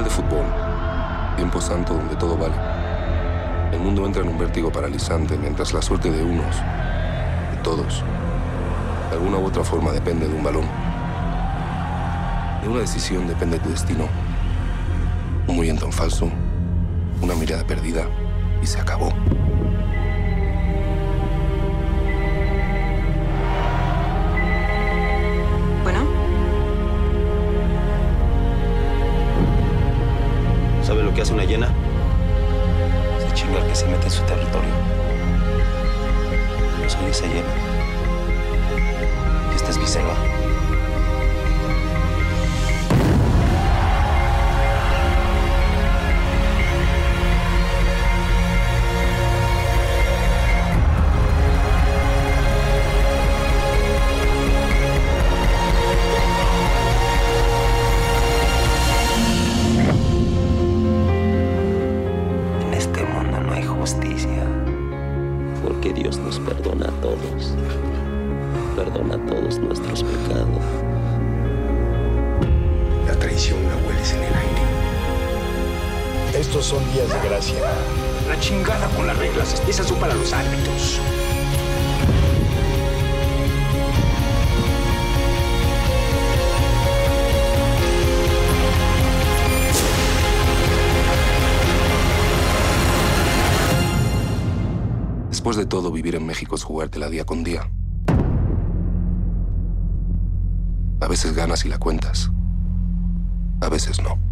de fútbol. Tiempo santo donde todo vale. El mundo entra en un vértigo paralizante mientras la suerte de unos, de todos, de alguna u otra forma depende de un balón. De una decisión depende tu destino. Un movimiento en falso, una mirada perdida y se acabó. Bueno. ¿Sabe lo que hace una hiena? Se chinga al que se mete en su territorio. Yo soy esa hiena. Y esta es mi selva. Justicia, porque Dios nos perdona a todos, perdona todos nuestros pecados. La traición la hueles en el aire. Estos son días de gracia. La chingada con las reglas, esas son para los árbitros. Después de todo, vivir en México es jugártela día con día. A veces ganas y la cuentas. A veces no.